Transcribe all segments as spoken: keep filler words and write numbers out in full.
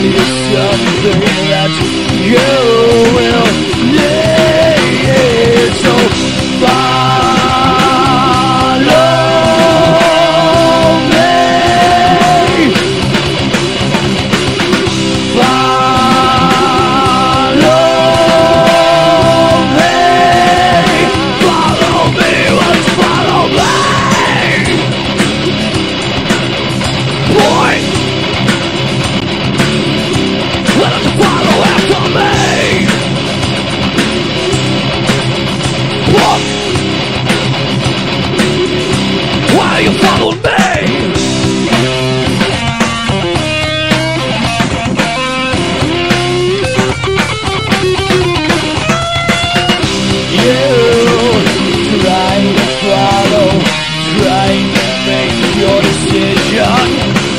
you something that you will need. So follow me. Follow me. Follow me. Let's follow me. Boy, why don't you follow after me? Walk. Why are you following me? You try to follow, trying to make your decision.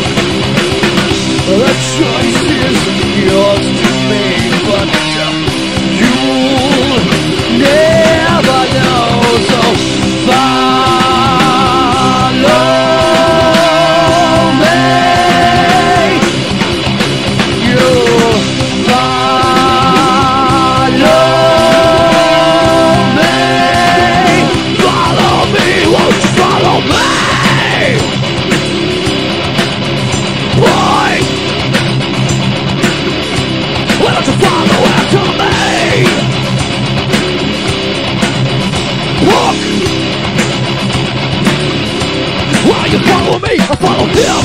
The choice is yours to make, but you'll never know. So follow me. You follow me. Follow me, won't you follow me? Boy, why don't you follow after me? Walk. Why you follow me? I follow him.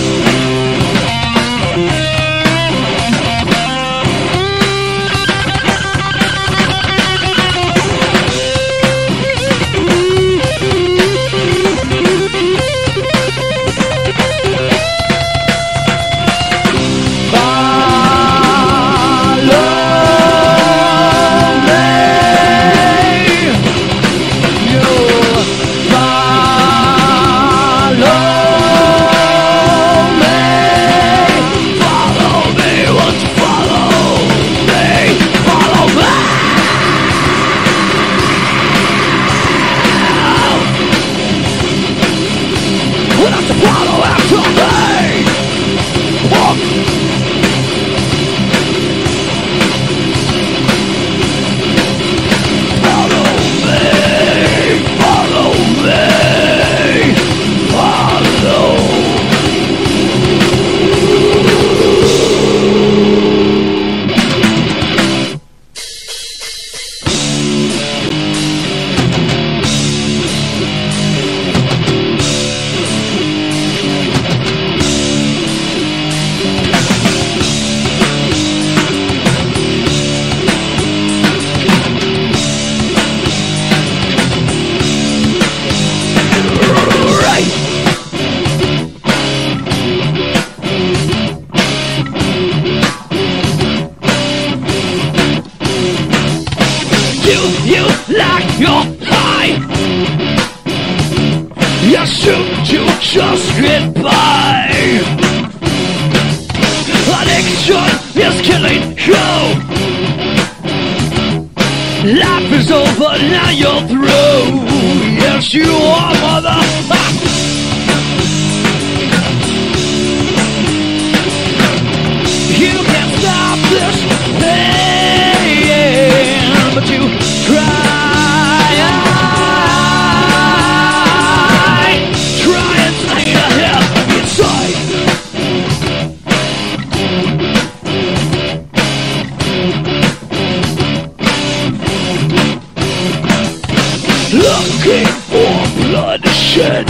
You like your high. You shoot, you just get by. Addiction is killing you. Life is over, now you're through. Yes, you are, mother. You can't stop this pain, but you try. Try and stay the hell inside. Looking for bloodshed.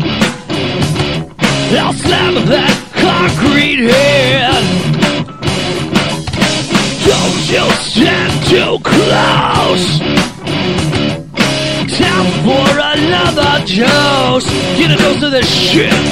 I'll slam that concrete head. Don't you stand too close. Time for another dose. Get a dose of this shit.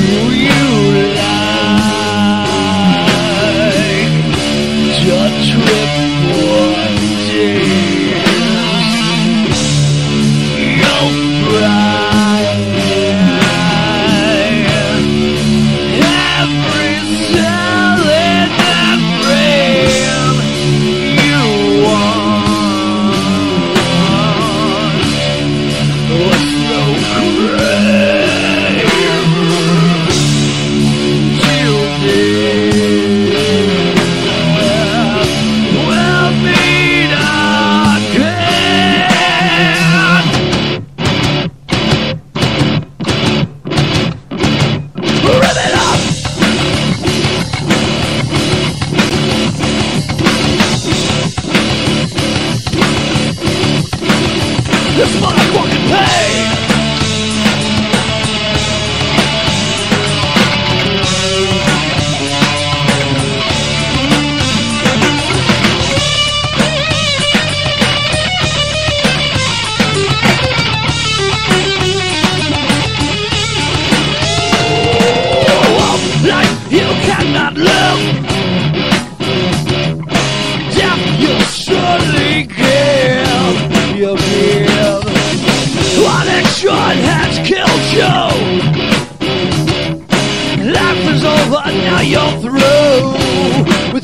True.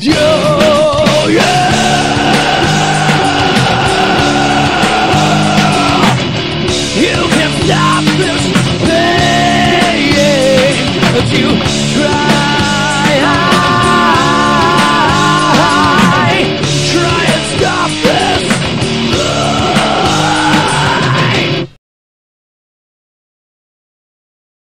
you, yeah. You can't stop this pain. You